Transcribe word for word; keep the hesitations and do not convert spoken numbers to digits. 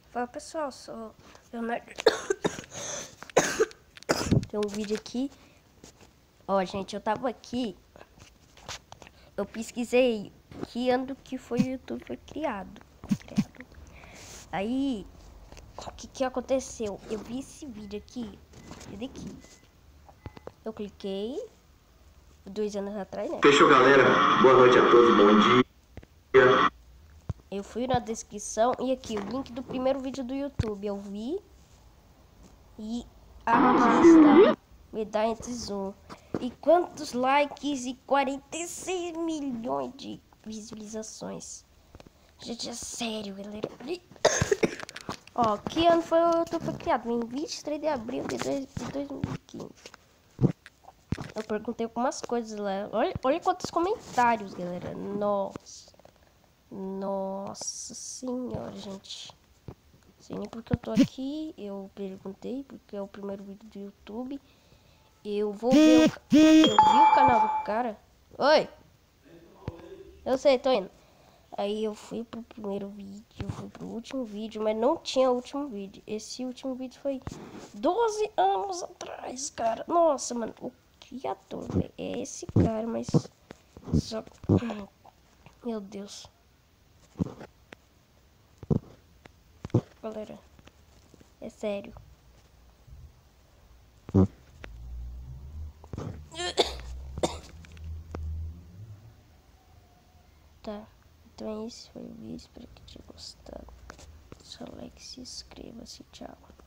Fala pessoal, sou Leonardo. Tem um vídeo aqui. Ó, gente, eu tava aqui. Eu pesquisei que ano que foi o YouTube foi criado. criado. Aí, o que que aconteceu? Eu vi esse vídeo aqui. Esse daqui. Eu cliquei. Dois anos atrás, né? Fechou, galera. Boa noite a todos. Bom dia. Eu fui na descrição e aqui o link do primeiro vídeo do YouTube. Eu vi. E aqui está. Me dá entre zoom. E quantos likes e quarenta e seis milhões de visualizações. Gente, é sério, galera. Ó, que ano foi o YouTube foi criado? Em vinte e três de abril de dois mil e quinze. Eu perguntei algumas coisas lá. Olha, olha quantos comentários, galera. Nossa. Nossa senhora, gente. Sei nem porque eu tô aqui. Eu perguntei porque é o primeiro vídeo do YouTube. Eu vou ver o... Eu vi o canal do cara. Oi! Eu sei, tô indo. Aí eu fui pro primeiro vídeo, eu fui pro último vídeo, mas não tinha o último vídeo. Esse último vídeo foi doze anos atrás, cara. Nossa, mano, o criador, velho, é esse cara, mas... Só... Meu Deus. Galera, é sério. Tá, então esse foi o vídeo, espero que tenha gostado. Só like, se inscreva-se, tchau.